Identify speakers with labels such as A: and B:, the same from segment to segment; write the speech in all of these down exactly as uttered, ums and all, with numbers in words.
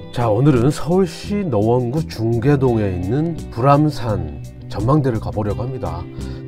A: 자, 오늘은 서울시 노원구 중계동에 있는 불암산 전망대를 가보려고 합니다.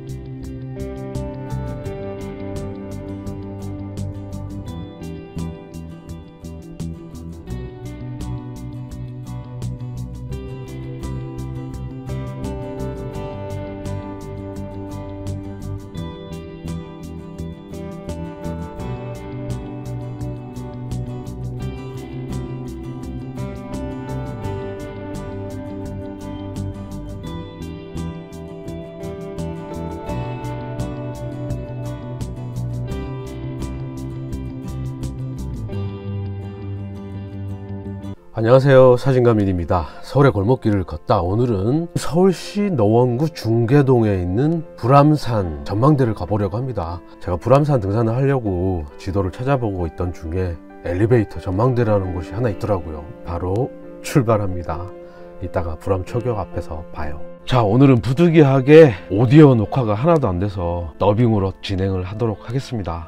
A: 안녕하세요, 사진가민입니다. 서울의 골목길을 걷다 오늘은 서울시 노원구 중계동에 있는 불암산 전망대를 가보려고 합니다. 제가 불암산 등산을 하려고 지도를 찾아보고 있던 중에 엘리베이터 전망대라는 곳이 하나 있더라고요. 바로 출발합니다. 이따가 불암초교 앞에서 봐요. 자, 오늘은 부득이하게 오디오 녹화가 하나도 안 돼서 더빙으로 진행을 하도록 하겠습니다.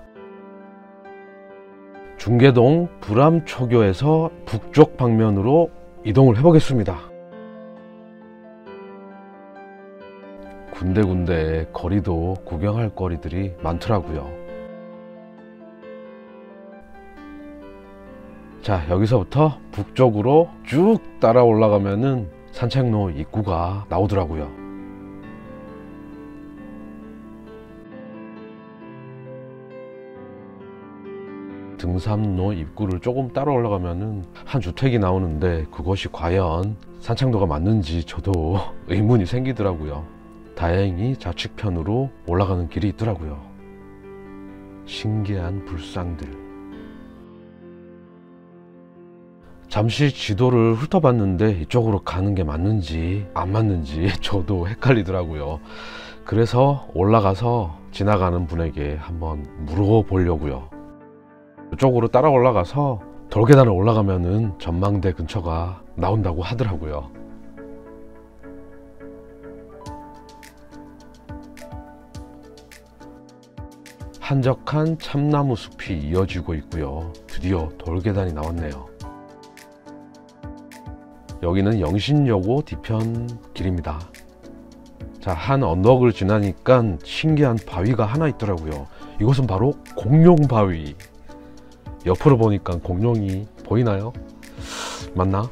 A: 중계동 불암초교에서 북쪽 방면으로 이동을 해보겠습니다. 군데군데 거리도 구경할 거리들이 많더라고요. 자, 여기서부터 북쪽으로 쭉 따라 올라가면은 산책로 입구가 나오더라고요. 등산로 입구를 조금 따라 올라가면은 한 주택이 나오는데 그것이 과연 산책로가 맞는지 저도 의문이 생기더라고요. 다행히 좌측편으로 올라가는 길이 있더라고요. 신기한 불상들. 잠시 지도를 훑어봤는데 이쪽으로 가는 게 맞는지 안 맞는지 저도 헷갈리더라고요. 그래서 올라가서 지나가는 분에게 한번 물어보려고요. 이쪽으로 따라 올라가서 돌계단을 올라가면은 전망대 근처가 나온다고 하더라고요. 한적한 참나무 숲이 이어지고 있고요. 드디어 돌계단이 나왔네요. 여기는 영신여고 뒤편 길입니다. 자, 한 언덕을 지나니까 신기한 바위가 하나 있더라고요. 이것은 바로 공룡바위. 옆으로 보니까 공룡이 보이나요? 맞나?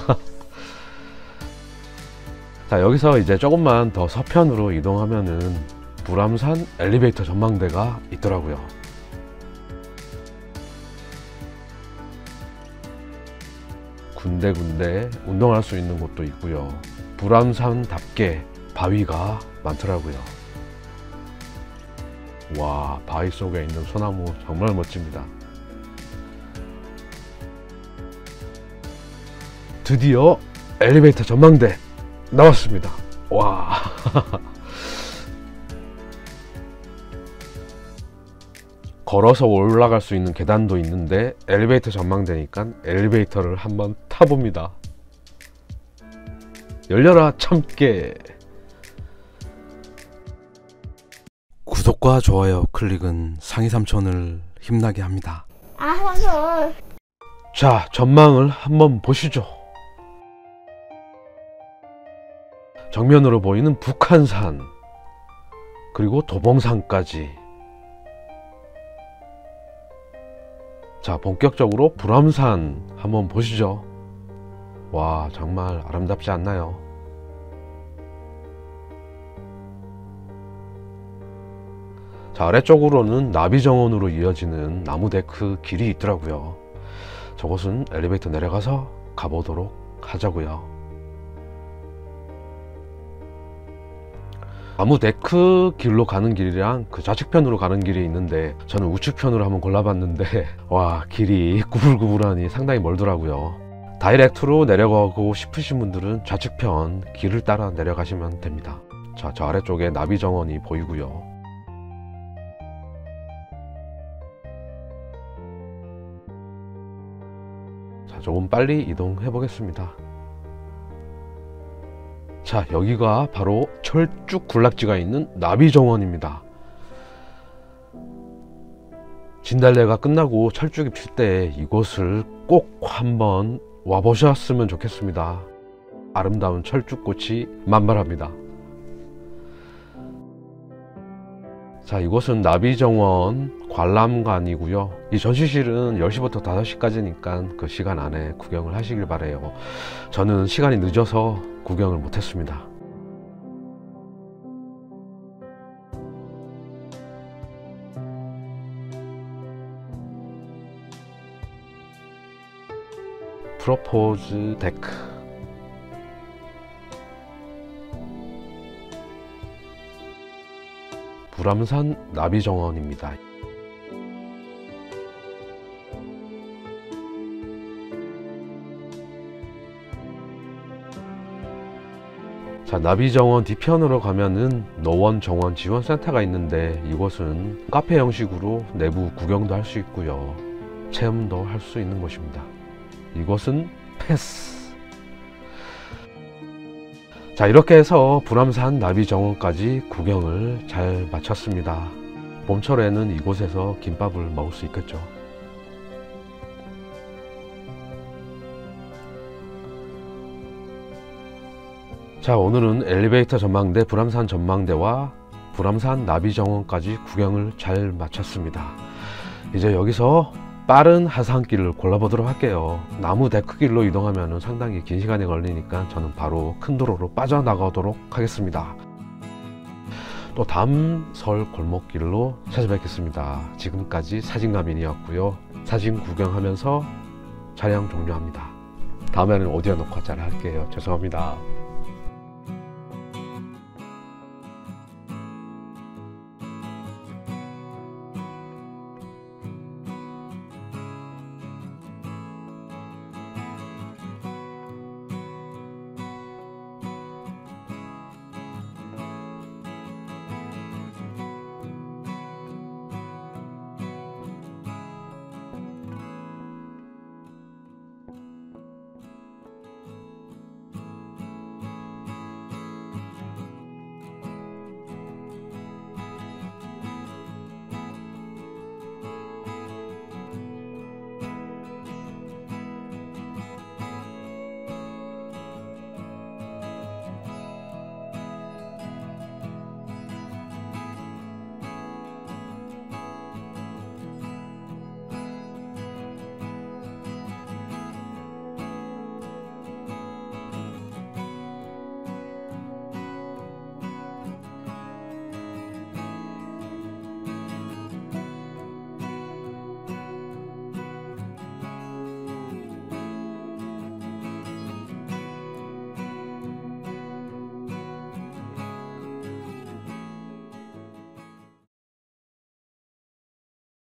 A: 자, 여기서 이제 조금만 더 서편으로 이동하면은 불암산 엘리베이터 전망대가 있더라고요. 군데군데 운동할 수 있는 곳도 있고요. 불암산답게 바위가 많더라고요. 와, 바위 속에 있는 소나무 정말 멋집니다. 드디어 엘리베이터 전망대 나왔습니다. 와. 걸어서 올라갈 수 있는 계단도 있는데 엘리베이터 전망대니까 엘리베이터를 한번 타봅니다. 열려라 참깨. 구독과 좋아요 클릭은 상위 삼촌을 힘나게 합니다.
B: 아, 삼촌.
A: 자, 전망을 한번 보시죠. 정면으로 보이는 북한산, 그리고 도봉산까지. 자, 본격적으로 불암산 한번 보시죠. 와, 정말 아름답지 않나요? 자, 아래쪽으로는 나비정원으로 이어지는 나무데크 길이 있더라고요. 저곳은 엘리베이터 내려가서 가보도록 하자고요. 나무데크 길로 가는 길이랑 그 좌측편으로 가는 길이 있는데 저는 우측편으로 한번 골라봤는데 와, 길이 구불구불하니 상당히 멀더라고요. 다이렉트로 내려가고 싶으신 분들은 좌측편 길을 따라 내려가시면 됩니다. 자, 저 아래쪽에 나비정원이 보이고요. 자, 조금 빨리 이동해 보겠습니다. 자, 여기가 바로 철쭉 군락지가 있는 나비정원입니다. 진달래가 끝나고 철쭉이 필 때 이곳을 꼭 한번 와보셨으면 좋겠습니다. 아름다운 철쭉꽃이 만발합니다. 자, 이곳은 나비정원 관람관이고요. 이 전시실은 열 시부터 다섯 시까지니까 그 시간 안에 구경을 하시길 바래요. 저는 시간이 늦어서 구경을 못했습니다. 프로포즈 데크, 불암산 나비정원입니다. 자, 나비정원 뒤편으로 가면은 노원정원 지원센터가 있는데 이곳은 카페 형식으로 내부 구경도 할 수 있고요, 체험도 할 수 있는 곳입니다. 이곳은 패스. 자, 이렇게 해서 불암산 나비정원까지 구경을 잘 마쳤습니다. 봄철에는 이곳에서 김밥을 먹을 수 있겠죠. 자, 오늘은 엘리베이터 전망대 불암산 전망대와 불암산 나비정원까지 구경을 잘 마쳤습니다. 이제 여기서 빠른 하산길을 골라보도록 할게요. 나무 데크길로 이동하면 상당히 긴 시간이 걸리니까 저는 바로 큰 도로로 빠져나가도록 하겠습니다. 또 다음 서울 골목길로 찾아뵙겠습니다. 지금까지 사진가민이었고요. 사진 구경하면서 촬영 종료합니다. 다음에는 오디오 녹화 잘 할게요. 죄송합니다.